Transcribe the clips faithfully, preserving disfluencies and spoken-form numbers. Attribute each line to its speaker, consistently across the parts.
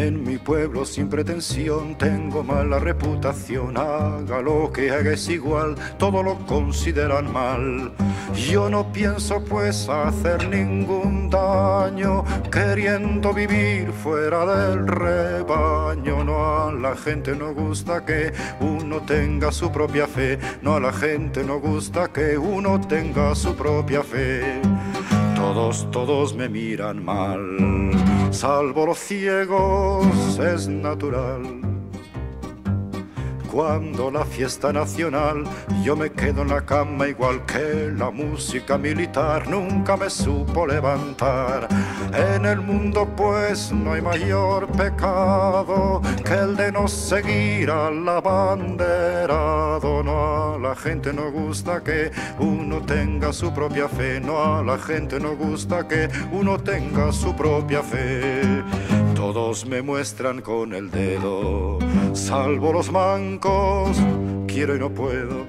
Speaker 1: En mi pueblo sin pretensión tengo mala reputación. Haga lo que haga es igual, todo lo consideran mal. Yo no pienso pues hacer ningún daño, queriendo vivir fuera del rebaño. No, a la gente no gusta que uno tenga su propia fe. No, a la gente no gusta que uno tenga su propia fe. Todos, todos me miran mal, salvo los ciegos, es natural. Cuando la fiesta nacional, yo me quedo en la cama igual que la música militar nunca me supo levantar. En el mundo pues no hay mayor pecado que el de no seguir al abanderado. No, a la gente no gusta que uno tenga su propia fe. No, a la gente no gusta que uno tenga su propia fe. Todos me muestran con el dedo, salvo los mancos, quiero y no puedo.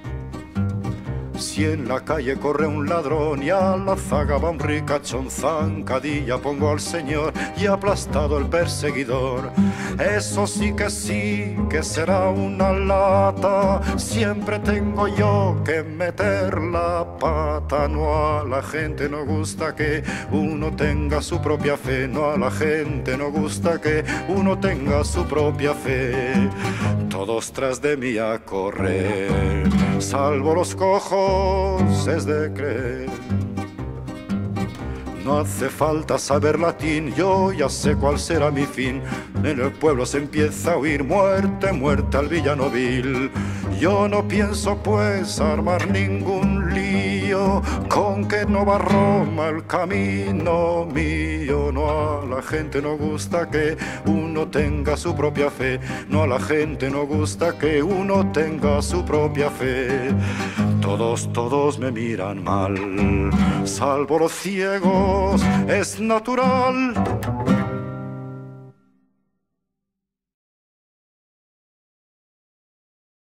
Speaker 1: Si en la calle corre un ladrón y a la zaga va un ricachón, zancadilla pongo al señor y aplastado el perseguidor. Eso sí que sí, que será una lata, siempre tengo yo que meter la pata. No, a la gente no gusta que uno tenga su propia fe. No, a la gente no gusta que uno tenga su propia fe. Todos tras de mí a correr, salvo los cojos, es de creer. No hace falta saber latín, yo ya sé cuál será mi fin. En el pueblo se empieza a oír muerte, muerte al villano vil. Yo no pienso pues armar ningún lío, con que no va Roma el camino mío. No, a la gente no gusta que uno tenga su propia fe. No, a la gente no gusta que uno tenga su propia fe. Todos, todos me miran mal, salvo los ciegos, es natural.